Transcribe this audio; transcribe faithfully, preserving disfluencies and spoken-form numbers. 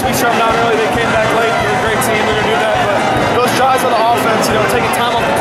we shut them down early. They came back late. They're a great team. They're going to do that. But those drives on the offense, you know, taking time off the